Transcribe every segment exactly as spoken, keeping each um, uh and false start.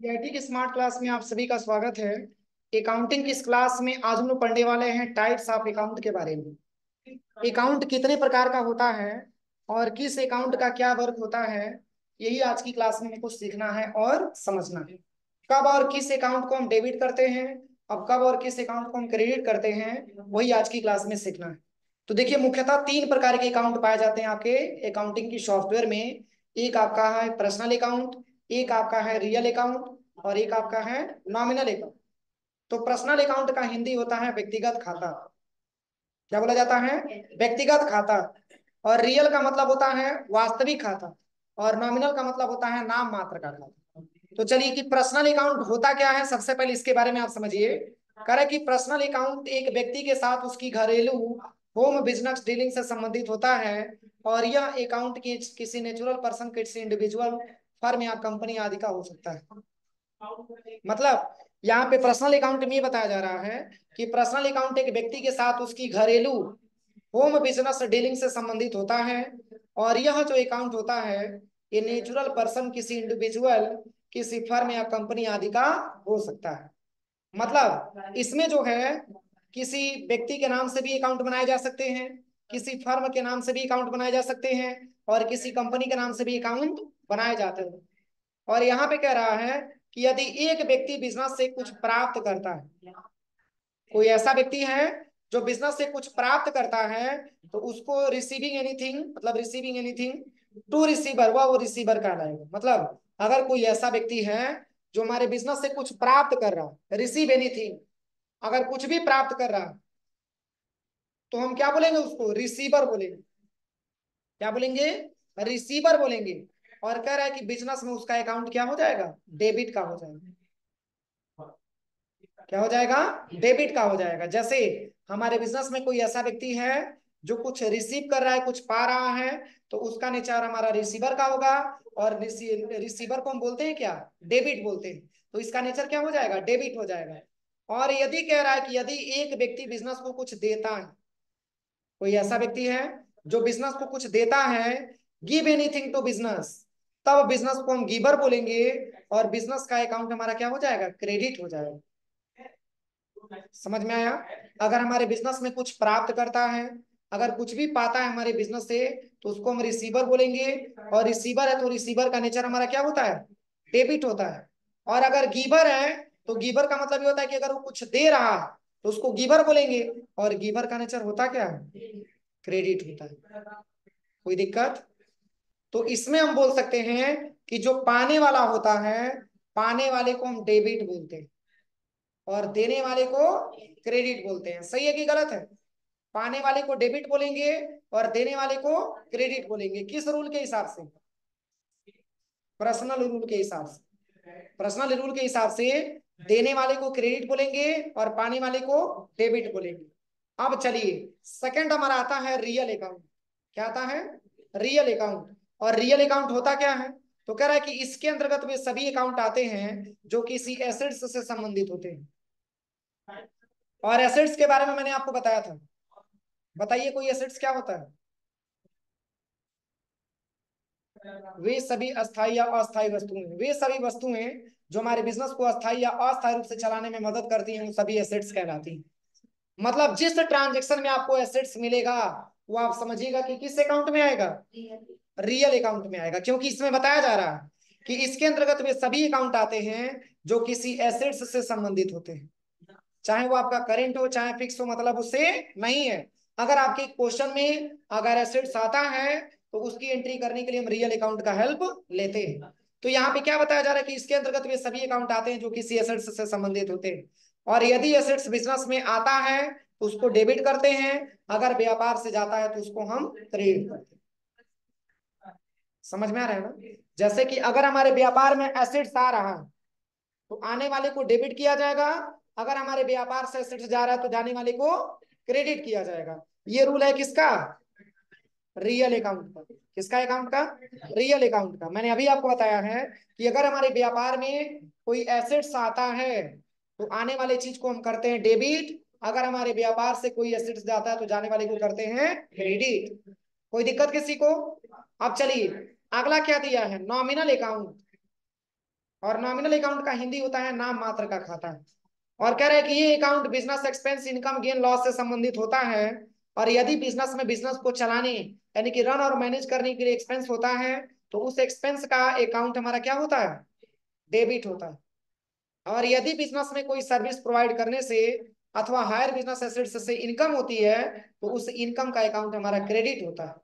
CIT की smart class में आप सभी का स्वागत है। अकाउंटिंग की इस क्लास में आज हम लोग पढ़ने वाले हैं टाइप्स ऑफ अकाउंट के बारे में। अकाउंट कितने प्रकार का होता है और किस अकाउंट का क्या वर्क होता है, यही आज की क्लास में हमको सीखना है और समझना है। कब और किस अकाउंट को हम डेबिट करते हैं, अब कब और किस अकाउंट को हम क्रेडिट करते हैं, वही आज की क्लास में सीखना है। तो देखिए, मुख्यतः तीन प्रकार के अकाउंट पाए जाते हैं आपके अकाउंटिंग की सॉफ्टवेयर में। एक आपका है पर्सनल अकाउंट, एक आपका है रियल अकाउंट और एक आपका है नॉमिनल अकाउंट। तो पर्सनल अकाउंट का हिंदी होता है व्यक्तिगत खाता। क्या बोला जाता है? व्यक्तिगत खाता। और रियल का मतलब होता है वास्तविक खाता, और नॉमिनल का मतलब होता है नाम मात्र का खाता। तो चलिए कि पर्सनल अकाउंट होता क्या है, सबसे पहले इसके बारे में आप समझिए। कह रहे कि पर्सनल अकाउंट एक व्यक्ति के साथ उसकी घरेलू होम बिजनेस डीलिंग से संबंधित होता है, और यह अकाउंट की किसी नेचुरल पर्सन, किसी इंडिविजुअल, फर्म या कंपनी आदि का हो सकता है। मतलब यहाँ पे पर्सनल अकाउंट में ये बताया जा रहा है कि पर्सनल अकाउंट एक व्यक्ति के साथ उसकी घरेलू होम बिजनेस डीलिंग से संबंधित होता है, और यह जो अकाउंट होता है ये नेचुरल पर्सन, किसी इंडिविजुअल, किसी फर्म या कंपनी आदि का हो सकता है। मतलब इसमें जो है किसी व्यक्ति के नाम से भी अकाउंट बनाए जा सकते हैं, किसी फर्म के नाम से भी अकाउंट बनाए जा सकते हैं, और किसी कंपनी के नाम से भी अकाउंट बनाए जाते हैं। और यहाँ पे कह रहा है कि यदि एक व्यक्ति बिजनेस से कुछ प्राप्त करता है, कोई ऐसा व्यक्ति है जो बिजनेस से कुछ प्राप्त करता है, तो उसको रिसीविंग एनीथिंग, मतलब रिसीविंग एनीथिंग टू रिसीवर, वह वो रिसीवर कहलाएगा। मतलब अगर कोई ऐसा व्यक्ति है जो हमारे बिजनेस से कुछ प्राप्त कर रहा है, रिसीव एनीथिंग, अगर कुछ भी प्राप्त कर रहा है, तो हम क्या बोलेंगे? उसको रिसीवर बोलेंगे। क्या बोलेंगे? रिसीवर बोलेंगे। और कह रहा है कि बिजनेस में उसका अकाउंट क्या हो जाएगा? डेबिट का हो जाएगा। क्या हो जाएगा? डेबिट का हो जाएगा। जैसे हमारे बिजनेस में कोई ऐसा व्यक्ति है जो कुछ रिसीव कर रहा है, कुछ पा रहा है, तो उसका नेचर हमारा रिसीवर का होगा। और रिसीवर को हम बोलते हैं क्या? डेबिट बोलते हैं। तो इसका नेचर क्या हो जाएगा? डेबिट हो जाएगा। और यदि कह रहा है कि यदि एक व्यक्ति बिजनेस को कुछ देता है, कोई ऐसा व्यक्ति है जो बिजनेस को कुछ देता है, गिव एनीथिंग टू बिजनेस, तब बिजनेस को हम गिवर बोलेंगे, और बिजनेस का अकाउंट हमारा क्या हो जाएगा? क्रेडिट हो जाएगा। समझ में आया? अगर हमारे बिजनेस में कुछ प्राप्त करता है, अगर कुछ भी पाता है हमारे बिजनेस से, तो उसको हम रिसीवर बोलेंगे। और रिसीवर है तो रिसीवर का नेचर हमारा क्या होता है? डेबिट होता है। और अगर गिवर है तो गिवर का मतलब ये होता है कि अगर वो कुछ दे रहा है तो उसको गिवर बोलेंगे, और गिवर का नेचर होता क्या है? क्रेडिट होता है। कोई दिक्कत? तो इसमें हम बोल सकते हैं कि जो पाने वाला होता है, पाने वाले को हम डेबिट बोलते हैं, और देने वाले को क्रेडिट बोलते हैं। सही है कि गलत है? पाने वाले को डेबिट बोलेंगे और देने वाले को क्रेडिट बोलेंगे। किस रूल के हिसाब से? पर्सनल रूल के हिसाब से। पर्सनल रूल के हिसाब से देने वाले को क्रेडिट बोलेंगे और पाने वाले को डेबिट बोलेंगे। अब चलिए, सेकंड हमारा आता है रियल अकाउंट। क्या आता है? Real account. और रियल अकाउंट होता क्या है? तो कह रहा है कि इसके अंतर्गत वे सभी अकाउंट आते हैं जो किसी एसेट्स से संबंधित होते हैं। और एसेट्स के बारे में मैंने आपको बताया था। बताइए कोई एसेट्स क्या होता है? वे सभी अस्थायी या अस्थायी वस्तुएं, वे सभी वस्तुएं जो हमारे बिजनेस को अस्थायी या अस्थायी रूप से चलाने में मदद करती हैं, वो सभी एसेट्स कहलाती हैं। मतलब जिस ट्रांजेक्शन में आपको एसेट्स मिलेगा, वो आप समझिएगा कि किस अकाउंट में आएगा? रियल अकाउंट में आएगा। क्योंकि इसमें बताया जा रहा है कि इसके अंतर्गत वे सभी अकाउंट आते हैं जो किसी एसेट्स से संबंधित होते हैं, चाहे वो आपका करेंट हो चाहे फिक्स हो, मतलब उससे नहीं है। अगर आपके क्वेश्चन में अगर एसेट्स आता है तो उसकी एंट्री करने के लिए हम रियल अकाउंट का हेल्प लेते हैं। तो यहाँ पे क्या बताया जा रहा है कि इसके अंतर्गत वे सभी अकाउंट आते हैं जो किसी एसेट्स से संबंधित होते हैं, और यदि एसेट्स बिजनेस में आता है तो उसको डेबिट करते हैं, अगर व्यापार से जाता है तो उसको हम क्रेडिट करते हैं। समझ में आ रहा है ना? जैसे कि अगर हमारे व्यापार में एसेट्स आ रहा है तो आने वाले को डेबिट किया जाएगा, अगर हमारे व्यापार से एसेट्स जा रहा है तो जाने वाले को क्रेडिट किया जाएगा। ये रूल है किसका? रियल अकाउंट का। किसका अकाउंट का? रियल अकाउंट का। मैंने अभी आपको बताया है कि अगर हमारे व्यापार में कोई एसेट्स आता है तो आने वाले चीज को हम करते हैं डेबिट, अगर हमारे व्यापार से कोई एसेट्स जाता है तो जाने वाले को करते हैं क्रेडिट। कोई दिक्कत किसी को? अब चलिए, अगला क्या दिया है? Nominal account. और नॉमिनल अकाउंट का हिंदी होता है नाम मात्र का खाता। और कह रहे हैं कि ये account business expense income gain loss से संबंधित होता है। और यदि बिजनेस में बिजनेस को चलाने यानी कि रन और मैनेज करने के लिए एक्सपेंस होता है तो उस एक्सपेंस का अकाउंट हमारा क्या होता है, डेबिट होता है। और यदि बिजनेस में कोई सर्विस प्रोवाइड करने से अथवा हायर बिजनेस एसेट्स से इनकम होती है तो उस इनकम का अकाउंट हमारा क्रेडिट होता है।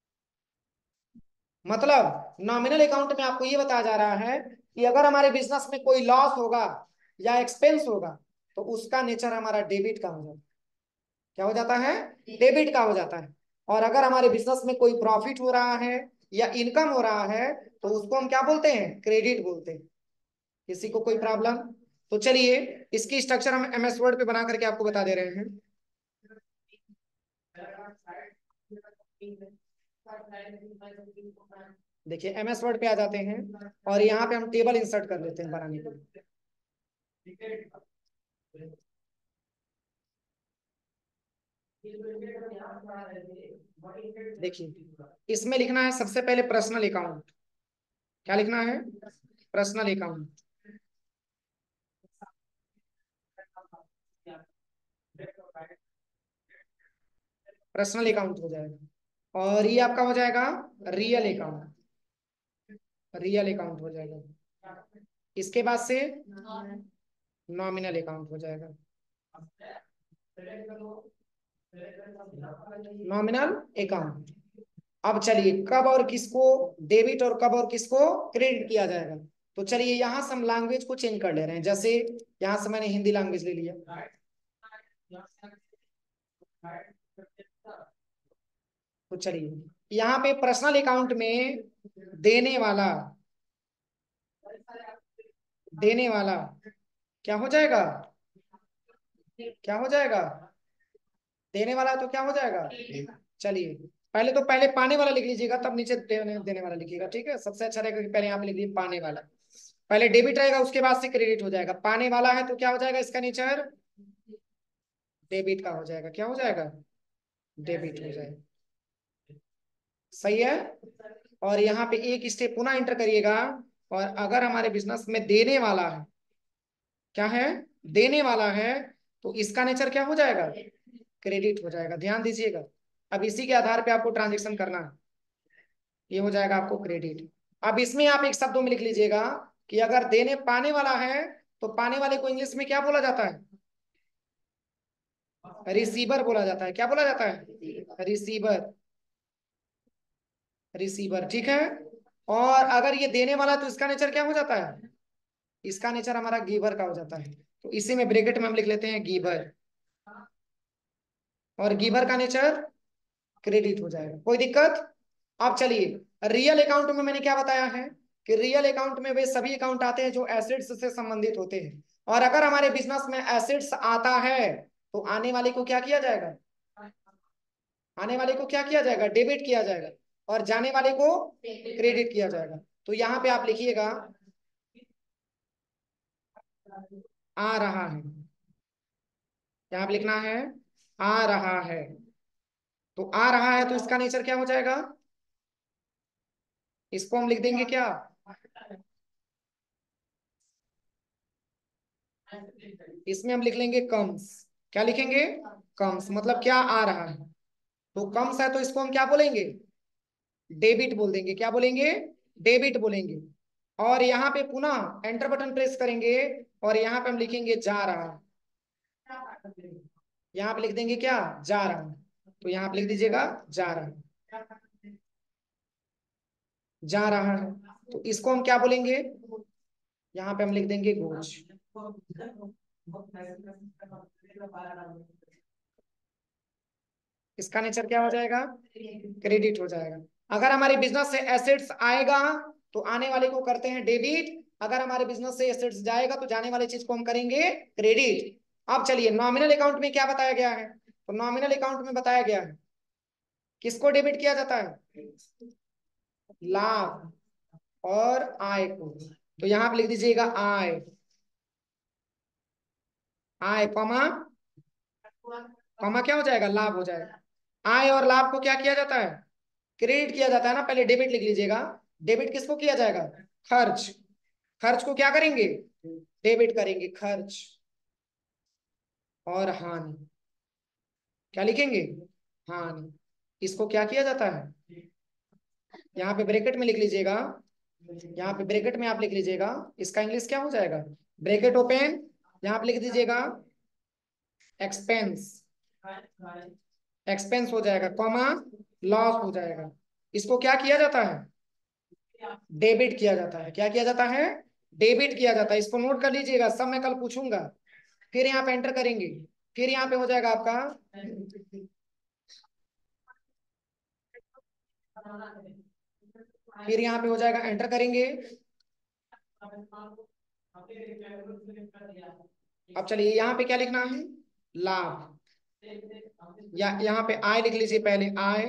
मतलब नॉमिनल अकाउंट में आपको ये बताया जा रहा है कि अगर हमारे बिजनेस में कोई लॉस होगा या एक्सपेंस होगा तो उसका नेचर हमारा डेबिट का हो जाता है। क्या हो जाता है, डेबिट का हो जाता है। और अगर हमारे बिजनेस में कोई प्रॉफिट हो रहा है या इनकम हो रहा है तो उसको हम क्या बोलते हैं, क्रेडिट बोलते हैं। किसी को कोई प्रॉब्लम? तो चलिए इसकी स्ट्रक्चर हम एमएस वर्ड पे बना करके आपको बता दे रहे हैं। देखिए एमएस वर्ड पे आ जाते हैं और यहाँ पे हम टेबल इंसर्ट कर लेते हैं बनाने के लिए। देखिए इसमें लिखना है सबसे पहले पर्सनल अकाउंट। क्या लिखना है, पर्सनल अकाउंट। पर्सनल अकाउंट हो जाएगा और ये आपका हो जाएगा रियल अकाउंट। रियल अकाउंट हो जाएगा। इसके बाद से नॉमिनल अकाउंट हो जाएगा। Nominal account. अब चलिए कब और किसको डेबिट और कब और किसको क्रेडिट किया जाएगा। तो चलिए यहां से हम लैंग्वेज को चेंज कर ले रहे हैं। जैसे यहां से मैंने हिंदी लैंग्वेज ले लिया। तो चलिए यहाँ पे पर्सनल अकाउंट में देने वाला, देने वाला क्या हो जाएगा, क्या हो जाएगा, देने वाला तो क्या हो जाएगा। चलिए पहले तो पहले पाने वाला लिख लीजिएगा तब नीचे देने, देने वाला लिखिएगा। ठीक है, सबसे अच्छा रहेगा कि पहले यहाँ पे लिख लीजिए पाने वाला। पहले डेबिट रहेगा उसके बाद से क्रेडिट हो जाएगा। पाने वाला है तो क्या हो जाएगा, इसका नेचर डेबिट का हो जाएगा। क्या हो जाएगा, डेबिट हो जाएगा। सही है। और यहाँ पे एक स्टेप पुनः एंटर करिएगा। और अगर हमारे बिजनेस में देने वाला है, क्या है, देने वाला है, तो इसका नेचर क्या हो जाएगा, क्रेडिट हो जाएगा। ध्यान दीजिएगा। अब इसी के आधार पे आपको ट्रांजेक्शन करना है। ये हो जाएगा आपको क्रेडिट। अब इसमें आप एक शब्दों में लिख लीजिएगा कि अगर देने पाने वाला है तो पाने वाले को इंग्लिश में क्या बोला जाता है, रिसीवर बोला जाता है। क्या बोला जाता है, रिसीवर, रिसीवर। ठीक है। और अगर ये देने वाला तो इसका नेचर क्या हो जाता है, इसका नेचर हमारा गिवर का हो जाता है। तो इसी में ब्रैकेट में हम लिख लेते हैं गिवर। और गिवर का नेचर क्रेडिट हो जाएगा। कोई दिक्कत? अब चलिए रियल अकाउंट में मैंने क्या बताया है कि रियल अकाउंट में वे सभी अकाउंट आते हैं जो एसेट्स से संबंधित होते हैं। और अगर हमारे बिजनेस में एसेट्स आता है तो आने वाले को क्या किया जाएगा, आने वाले को क्या किया जाएगा, डेबिट किया जाएगा। और जाने वाले को क्रेडिट किया जाएगा। तो यहाँ पे आप लिखिएगा आ रहा है। यहाँ पे लिखना है आ रहा है। तो आ रहा है तो इसका नेचर क्या हो जाएगा, इसको हम लिख देंगे क्या, इसमें हम लिख लेंगे कम्स। क्या लिखेंगे, कम्स। मतलब क्या आ रहा है, तो कम्स है तो इसको हम क्या बोलेंगे, डेबिट बोल देंगे। क्या बोलेंगे, डेबिट बोलेंगे। और यहाँ पे पुनः एंटर बटन प्रेस करेंगे और यहाँ पे हम लिखेंगे जा रहा है। यहाँ पे लिख देंगे क्या, जा रहा है। तो यहाँ पे लिख दीजिएगा जा रहा है, जा रहा है। तो इसको हम क्या बोलेंगे, यहाँ पे हम लिख देंगे गोज। इसका नेचर क्या हो जाएगा, क्रेडिट हो जाएगा। अगर हमारे बिजनेस से एसेट्स आएगा तो आने वाले को करते हैं डेबिट। अगर हमारे बिजनेस से एसेट्स जाएगा तो जाने वाले चीज को हम करेंगे क्रेडिट। अब चलिए नॉमिनल अकाउंट में क्या बताया गया है। तो नॉमिनल अकाउंट में बताया गया है किसको डेबिट किया जाता है, लाभ और आय को। तो यहां पे लिख दीजिएगा आय, आय कॉमा, कॉमा क्या हो जाएगा, लाभ हो जाएगा। आय और लाभ को क्या किया जाता है, क्रेडिट किया जाता है ना। पहले डेबिट लिख लीजिएगा। डेबिट किसको किया जाएगा, खर्च, खर्च को क्या करेंगे, डेबिट करेंगे, खर्च। और हानि, क्या लिखेंगे, हानि। इसको क्या किया जाता है, यहाँ पे ब्रैकेट में लिख लीजिएगा, यहाँ पे ब्रैकेट में आप लिख लीजिएगा, इसका इंग्लिश क्या हो जाएगा, ब्रैकेट ओपन, यहाँ पे लिख दीजिएगा एक्सपेंस, एक्सपेंस हो जाएगा, कॉमा लॉस हो जाएगा। इसको क्या किया जाता है, डेबिट किया जाता है। क्या किया जाता है, डेबिट किया जाता है। इसको नोट कर लीजिएगा, सब मैं कल पूछूंगा। फिर यहाँ पे एंटर करेंगे, फिर यहाँ पे हो जाएगा आपका, फिर यहाँ पे हो जाएगा, एंटर करेंगे। अब चलिए यहाँ पे क्या लिखना है, लाभ। या यहाँ पे आय लिख लीजिए, पहले आय,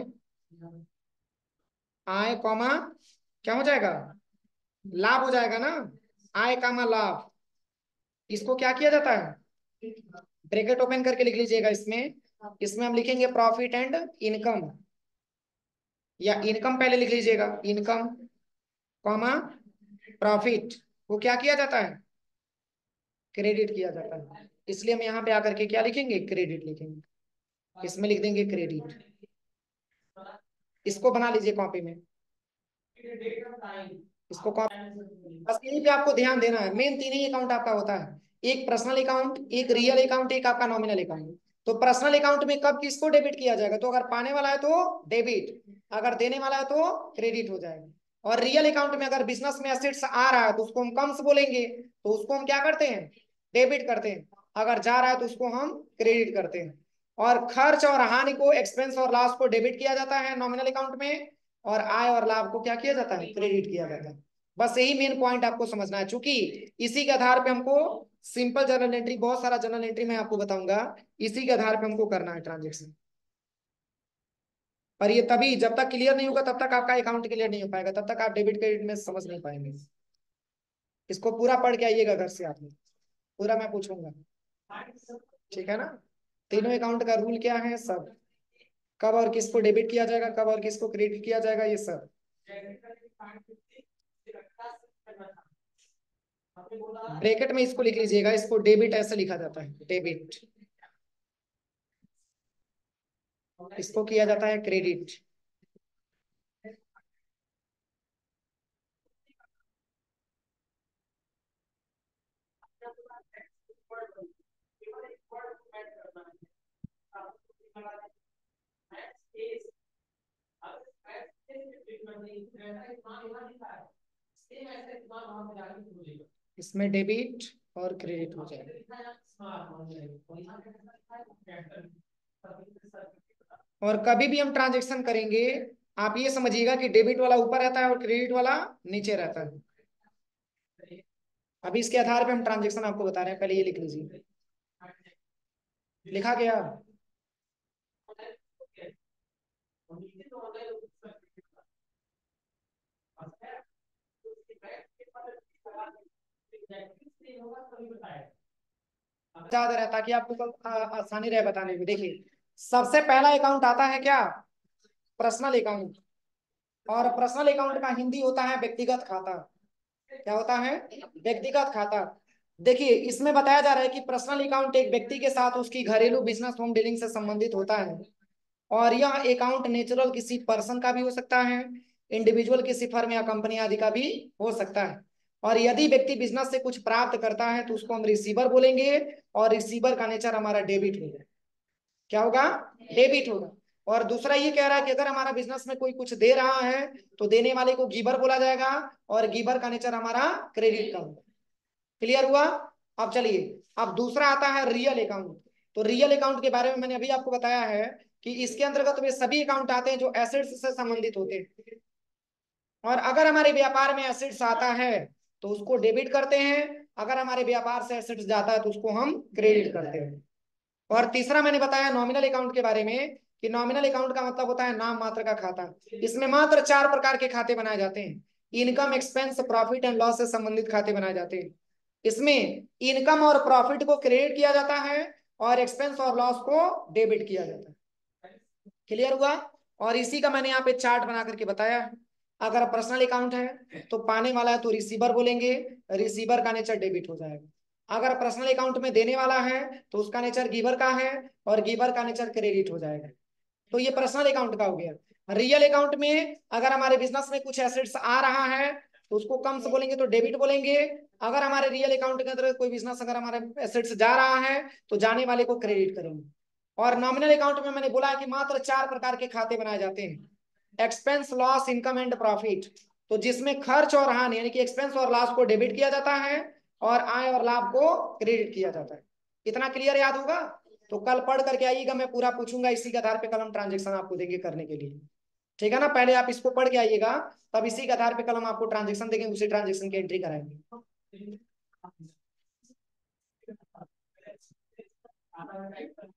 आय कॉमा क्या हो जाएगा, लाभ हो जाएगा ना, आय कामा लाभ। इसको क्या किया जाता है, ब्रैकेट ओपन करके लिख लीजिएगा। इसमें इसमें हम लिखेंगे प्रॉफिट एंड इनकम, या इनकम पहले लिख लीजिएगा, इनकम कॉमा प्रॉफिट को क्या किया जाता है, क्रेडिट किया जाता है। इसलिए हम यहाँ पे आकर के क्या लिखेंगे, क्रेडिट लिखेंगे। इसमें लिख देंगे क्रेडिट। इसको बना लीजिए कॉपी में, इसको कॉपी। बस यहीं पे आपको ध्यान देना है, मेन तीन ही अकाउंट आपका होता है, एक पर्सनल अकाउंट, एक रियल अकाउंट, एक आपका नॉमिनल अकाउंट। तो पर्सनल अकाउंट में कब किसको डेबिट किया जाएगा, तो अगर पाने वाला है तो डेबिट, अगर देने वाला है तो क्रेडिट हो जाएगा। और रियल अकाउंट में अगर बिजनेस में एसेट्स आ रहा है तो उसको हम कम्स बोलेंगे, तो उसको हम क्या करते हैं, डेबिट करते हैं। अगर जा रहा है तो उसको हम क्रेडिट करते हैं। और खर्च और हानि को, एक्सपेंस और लॉस को डेबिट किया जाता है नॉमिनल अकाउंट में, और आय और लाभ को क्या किया जाता है, क्रेडिट किया जाता है। बस यही मेन पॉइंट आपको समझना है, क्योंकि इसी के आधार पे हमको सिंपल जर्नल एंट्री, बहुत सारा जर्नल एंट्री मैं आपको बताऊंगा, इसी के आधार पे हमको करना है ट्रांजेक्शन। पर ये तभी, जब तक क्लियर नहीं होगा तब तक आपका अकाउंट क्लियर नहीं हो पाएगा, तब तक आप डेबिट क्रेडिट में समझ नहीं पाएंगे। इसको पूरा पढ़ के आइएगा घर से, आपने पूरा मैं पूछूंगा, ठीक है ना। तीनों अकाउंट का रूल क्या है, सब कब और किसको डेबिट किया जाएगा, कब और किसको क्रेडिट किया जाएगा, ये सब। ब्रैकेट में इसको लिख लीजिएगा, इसको डेबिट ऐसे लिखा जाता है, डेबिट। इसको किया जाता है क्रेडिट। इसमें डेबिट और क्रेडिट हो जाएगा। और कभी भी हम ट्रांजेक्शन करेंगे, आप ये समझिएगा कि डेबिट वाला ऊपर रहता है और क्रेडिट वाला नीचे रहता है। अभी इसके आधार पे हम ट्रांजेक्शन आपको बता रहे हैं, पहले ये लिख लीजिए। लिखा गया, ज्यादा रहे ताकि आपको कल आ- आसानी रहे बताने में। देखिए, सबसे पहला अकाउंट आता है क्या, पर्सनल अकाउंट। और पर्सनल अकाउंट का हिंदी होता है व्यक्तिगत खाता। क्या होता है, व्यक्तिगत खाता। देखिए, इसमें बताया जा रहा है कि पर्सनल अकाउंट एक व्यक्ति के साथ उसकी घरेलू बिजनेस होम डीलिंग से संबंधित होता है। और यह अकाउंट नेचुरल किसी पर्सन का भी हो सकता है, इंडिविजुअल किसी फर्म या कंपनी आदि का भी हो सकता है। और यदि व्यक्ति बिजनेस से कुछ प्राप्त करता है तो उसको हम रिसीवर बोलेंगे, और रिसीवर का नेचर हमारा डेबिट होगा। क्या होगा, डेबिट होगा। और दूसरा ये कह रहा है कि अगर हमारा बिजनेस में कोई कुछ दे रहा है तो देने वाले को गिवर बोला जाएगा, और गिवर का नेचर हमारा क्रेडिट का होगा। क्लियर हुआ। अब चलिए, अब दूसरा आता है रियल अकाउंट। तो रियल अकाउंट के बारे में मैंने अभी आपको बताया है कि इसके अंतर्गत वे सभी अकाउंट आते हैं जो एसेट्स से संबंधित होते हैं। और अगर हमारे व्यापार में एसेट्स आता है तो उसको डेबिट करते हैं, अगर हमारे व्यापार से एसेट्स जाता है तो उसको हम क्रेडिट करते हैं। और तीसरा मैंने बताया नॉमिनल अकाउंट के बारे में, कि नॉमिनल अकाउंट का मतलब होता है नाम मात्र का खाता। इसमें मात्र चार प्रकार के खाते बनाए जाते हैं, income, expense, profit and loss से संबंधित खाते बनाए जाते हैं। इसमें इनकम और प्रॉफिट को क्रेडिट किया जाता है, और एक्सपेंस और लॉस को डेबिट किया जाता है। क्लियर हुआ। और इसी का मैंने यहाँ पे चार्ट बना करके बताया है। अगर पर्सनल अकाउंट है तो पाने वाला है तो रिसीवर बोलेंगे, रिसीवर का नेचर डेबिट हो जाएगा। अगर पर्सनल अकाउंट में देने वाला है तो उसका नेचर गिवर का है और गिवर का नेचर क्रेडिट हो जाएगा। तो ये पर्सनल अकाउंट का हो गया। रियल अकाउंट में अगर हमारे बिजनेस में कुछ एसेट्स आ रहा है तो उसको कम से बोलेंगे तो डेबिट बोलेंगे। अगर हमारे रियल अकाउंट के अंदर कोई बिजनेस अगर हमारे एसेट्स जा रहा है तो जाने वाले को क्रेडिट करेंगे। और नॉमिनल अकाउंट में मैंने बोला है कि मात्र चार प्रकार के खाते बनाए जाते हैं, expense, loss, income and profit. तो जिसमें खर्च और हानि यानी कि एक्सपेंस और लॉस को डेबिट किया जाता है और आय और लाभ को क्रेडिट किया जाता है। इतना क्लियर याद होगा? तो कल पढ़ करके आइएगा, मैं पूरा पूछूंगा, इसी के आधार पे कल हम ट्रांजेक्शन आपको देंगे करने के लिए। ठीक है ना? पहले आप इसको पढ़ के आइएगा, तब इसी के आधार पे कल हम आपको ट्रांजेक्शन देंगे, उसी ट्रांजेक्शन की एंट्री कराएंगे।